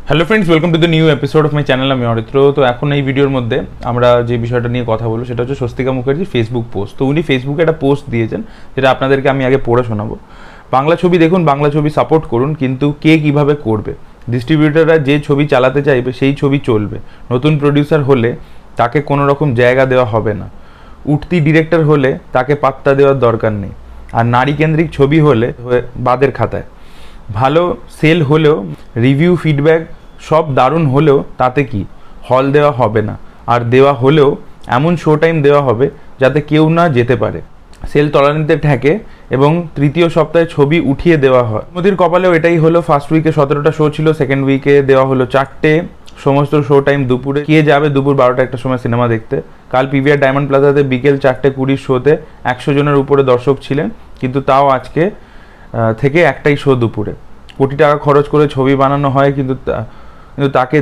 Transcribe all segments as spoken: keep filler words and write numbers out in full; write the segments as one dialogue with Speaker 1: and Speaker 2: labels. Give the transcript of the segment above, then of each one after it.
Speaker 1: Hello friends, welcome to the new episode of my channel. আমি অরিত্র। তো এখন এই ভিডিওর মধ্যে আমরা যে বিষয়টা নিয়ে কথা বলবো সেটা হচ্ছে স্বস্তিকা মুখার্জি ফেসবুক পোস্ট। তো উনি ফেসবুকে একটা পোস্ট দিয়েছেন যেটা আপনাদেরকে আমি আগে পড়ে শোনাবো। বাংলা ছবি দেখুন, বাংলা ছবি সাপোর্ট করুন, কিন্তু কে কিভাবে করবে? ডিস্ট্রিবিউটাররা যে ছবি চালাতে চাইবে সেই ছবি চলবে। নতুন প্রডিউসার হলে তাকে কোনো রকম জায়গা দেওয়া হবে না। উঠতি ডিরেক্টর হলে তাকে পাত্তা দেওয়ার দরকার নেই। আর নারী কেন্দ্রিক ছবি হলে বাদের খাতায়। ভালো সেল হলেও, রিভিউ ফিডব্যাক সব দারুণ হলেও তাতে কি হল দেওয়া হবে না। আর দেওয়া হলেও এমন শো টাইম দেওয়া হবে যাতে কেউ না যেতে পারে, সেল তলানিতে ঠেকে এবং তৃতীয় সপ্তাহে ছবি উঠিয়ে দেওয়া হয়। মোদির কপালেও এটাই হলো। ফার্স্ট উইকে সতেরোটা শো ছিল, সেকেন্ড উইকে দেওয়া হলো চারটে। সমস্ত শো টাইম দুপুরে। কে যাবে দুপুর বারোটা একটা সময় সিনেমা দেখতে? কাল পিভিআর ডায়মন্ড প্লাজাতে বিকেল চারটে কুড়ির শোতে একশো জনের উপরে দর্শক ছিলেন, কিন্তু তাও আজকে থেকে একটাই শো দুপুরে। কোটি টাকা খরচ করে ছবি বানানো হয়, কিন্তু কিন্তু তাকে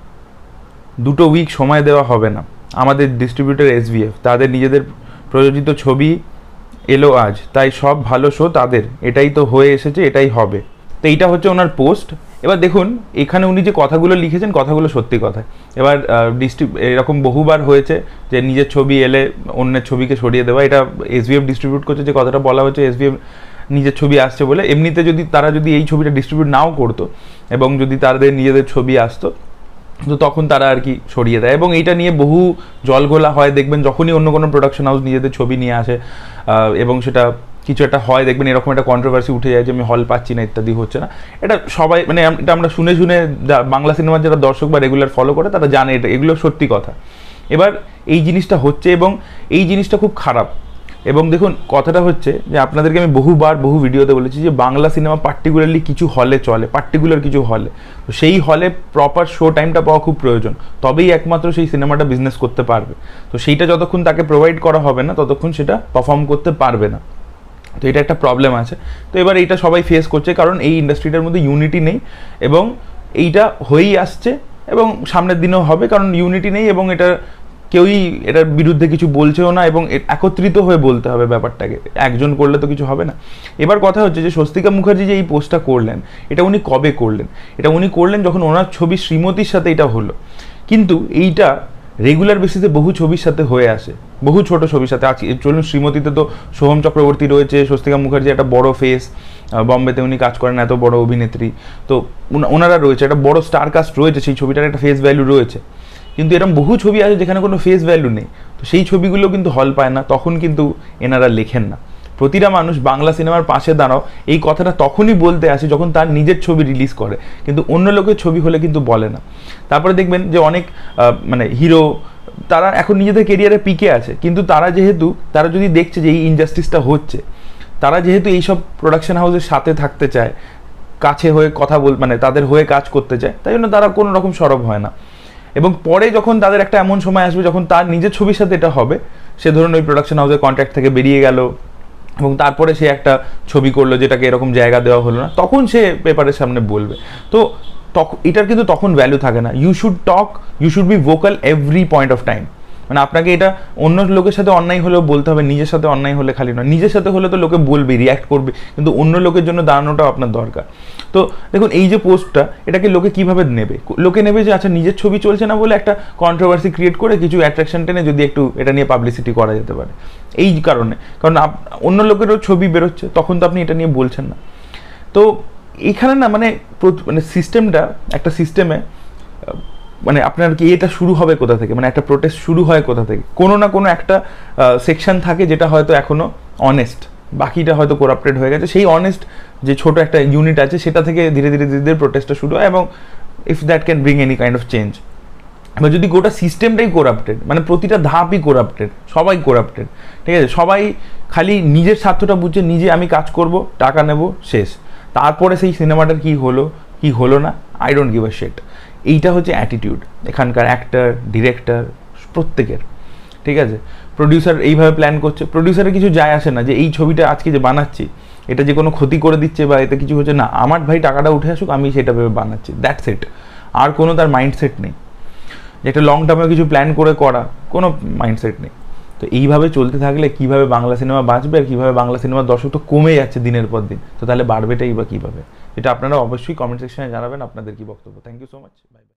Speaker 1: দুটো উইক সময় দেওয়া হবে না। আমাদের ডিস্ট্রিবিউটর এসভিএফ, তাদের নিজেদের প্রযোজিত ছবি এলো আজ, তাই সব ভালো শো তাদের। এটাই তো হয়ে এসেছে, এটাই হবে। তো এইটা হচ্ছে ওনার পোস্ট। এবার দেখুন এখানে উনি যে কথাগুলো লিখেছেন, কথাগুলো সত্যি কথা। এবার ডিস্ট্রি এরকম বহুবার হয়েছে যে নিজের ছবি এলে অন্যের ছবিকে সরিয়ে দেওয়া। এটা এসভিএফ ডিস্ট্রিবিউট করছে, যে কথাটা বলা হচ্ছে এসভিএফ নিজের ছবি আসছে বলে। এমনিতে যদি তারা যদি এই ছবিটা ডিস্ট্রিবিউট নাও করতো এবং যদি তাদের নিজেদের ছবি আসতো, তো তখন তারা আর কি সরিয়ে দেয়। এবং এইটা নিয়ে বহু জলঘোলা হয়। দেখবেন যখনই অন্য কোনো প্রোডাকশন হাউস নিজেদের ছবি নিয়ে আসে এবং সেটা কিছু একটা হয়, দেখবেন এরকম একটা কন্ট্রোভার্সি উঠে যায় যে আমি হল পাচ্ছি না, ইত্যাদি হচ্ছে না। এটা সবাই মানে এটা আমরা শুনে শুনে বাংলা সিনেমার যারা দর্শক বা রেগুলার ফলো করে তারা জানে এটা, এগুলো সত্যি কথা। এবার এই জিনিসটা হচ্ছে এবং এই জিনিসটা খুব খারাপ। এবং দেখুন কথাটা হচ্ছে যে আপনাদেরকে আমি বহুবার বহু ভিডিওতে বলেছি যে বাংলা সিনেমা পার্টিকুলারলি কিছু হলে চলে, পার্টিকুলার কিছু হলে। তো সেই হলে প্রপার শো টাইমটা পাওয়া খুব প্রয়োজন, তবেই একমাত্র সেই সিনেমাটা বিজনেস করতে পারবে। তো সেইটা যতক্ষণ তাকে প্রোভাইড করা হবে না ততক্ষণ সেটা পারফর্ম করতে পারবে না। তো এটা একটা প্রবলেম আছে। তো এবার এইটা সবাই ফেস করছে, কারণ এই ইন্ডাস্ট্রিটার মধ্যে ইউনিটি নেই এবং এইটা হয়েই আসছে এবং সামনের দিনেও হবে, কারণ ইউনিটি নেই এবং এটা কেউই এটার বিরুদ্ধে কিছু বলছেও না এবং একত্রিত হয়ে বলতে হবে ব্যাপারটাকে। একজন করলে তো কিছু হবে না। এবার কথা হচ্ছে যে স্বস্তিকা মুখার্জি যে এই পোস্টটা করলেন, এটা উনি কবে করলেন? এটা উনি করলেন যখন ওনার ছবি শ্রীমতীর সাথে এটা হলো। কিন্তু এইটা রেগুলার বেসিসে বহু ছবির সাথে হয়ে আসে, বহু ছোট ছবির সাথে। আজকে চলুন, শ্রীমতীতে তো সোহম চক্রবর্তী রয়েছে, স্বস্তিকা মুখার্জি একটা বড় ফেস, বম্বেতে উনি কাজ করেন, এত বড় অভিনেত্রী। তো ওনারা রয়েছে, একটা বড় স্টার কাস্ট রয়েছে, সেই ছবিটার একটা ফেস ভ্যালু রয়েছে। কিন্তু এরকম বহু ছবি আছে যেখানে কোনো ফেস ভ্যালু নেই। তো সেই ছবিগুলো কিন্তু হল পায় না, তখন কিন্তু এনারা লেখেন না। প্রতিটা মানুষ বাংলা সিনেমার পাশে দাঁড়াও এই কথাটা তখনই বলতে আসে যখন তার নিজের ছবি রিলিজ করে, কিন্তু অন্য লোকের ছবি হলে কিন্তু বলে না। তারপরে দেখবেন যে অনেক মানে হিরো তারা এখন নিজেদের কেরিয়ারে পিকে আছে, কিন্তু তারা যেহেতু তারা যদি দেখছে যে এই ইনজাস্টিসটা হচ্ছে, তারা যেহেতু এইসব প্রোডাকশন হাউসের সাথে থাকতে চায়, কাছে হয়ে কথা বল মানে তাদের হয়ে কাজ করতে চায়, তাই জন্য তারা কোনো রকম সরব হয় না। এবং পরে যখন তাদের একটা এমন সময় আসবে যখন তার নিজের ছবির সাথে এটা হবে, সে ধরুন ওই প্রোডাকশন হাউসের কন্ট্রাক্ট থেকে বেরিয়ে গেল এবং তারপরে সে একটা ছবি করলো যেটাকে এরকম জায়গা দেওয়া হলো না, তখন সে পেপারের সামনে বলবে। তো তখন এটার কিন্তু তখন ভ্যালু থাকে না। You should talk, you should be vocal every point of time. মানে আপনাকে এটা অন্য লোকের সাথে অন্যায় হলেও বলতে হবে, নিজের সাথে অন্যায় হলে খালি নয়। নিজের সাথে হলে তো লোকে বলবে, রিয়্যাক্ট করবে, কিন্তু অন্য লোকের জন্য দাঁড়ানোটাও আপনার দরকার। তো দেখুন এই যে পোস্টটা, এটাকে লোকে কিভাবে নেবে? লোকে নেবে যে আচ্ছা নিজের ছবি চলছে না বলে একটা কন্ট্রোভার্সি ক্রিয়েট করে কিছু অ্যাট্রাকশন টেনে যদি একটু এটা নিয়ে পাবলিসিটি করা যেতে পারে, এই কারণে। কারণ অন্য লোকেরও ছবি বেরোচ্ছে, তখন তো আপনি এটা নিয়ে বলছেন না। তো এখানে না মানে মানে সিস্টেমটা একটা সিস্টেমে মানে আপনার কি এটা শুরু হবে কোথা থেকে? মানে একটা প্রোটেস্ট শুরু হয় কোথা থেকে? কোনো না কোনো একটা সেকশন থাকে যেটা হয়তো এখনো অনেস্ট, বাকিটা হয়তো করাপ্টেড হয়ে গেছে। সেই অনেস্ট যে ছোট একটা ইউনিট আছে সেটা থেকে ধীরে ধীরে ধীরে ধীরে প্রোটেস্টটা শুরু হয় এবং if that can bring any kind of change. এবার যদি গোটা সিস্টেমটাই করাপ্টেড, মানে প্রতিটা ধাপই করাপ্টেড, সবাই করাপ্টেড, ঠিক আছে, সবাই খালি নিজের স্বার্থটা বুঝছে, নিজে আমি কাজ করব, টাকা নেব, শেষ। তারপরে সেই সিনেমাটার কি হলো কি হলো না, I don't give a shit. এইটা হচ্ছে অ্যাটিটিউড এখানকার অ্যাক্টর, ডিরেক্টর প্রত্যেকের, ঠিক আছে। প্রডিউসার এইভাবে প্ল্যান করছে, প্রডিউসারের কিছু যায় আসে না যে এই ছবিটা আজকে যে বানাচ্ছি এটা যে কোনো ক্ষতি করে দিচ্ছে বা এতে কিছু হচ্ছে না, আমার ভাই টাকাটা উঠে আসুক, আমি সেটা ভেবে বানাচ্ছি, দ্যাটস ইট। আর কোনো তার মাইন্ডসেট নেই যে একটা লং টার্মে কিছু প্ল্যান করে করা, কোনো মাইন্ডসেট নেই। তো এইভাবে চলতে থাকলে কিভাবে বাংলা সিনেমা বাঁচবে আর কীভাবে বাংলা সিনেমার দর্শক তো কমে যাচ্ছে দিনের পর দিন, তো তাহলে বাড়বেটাই বা কীভাবে? এটা আপনারা অবশ্যই কমেন্ট সেকশনে জানাবেন আপনাদের কি বক্তব্য। Thank you so much, bye by.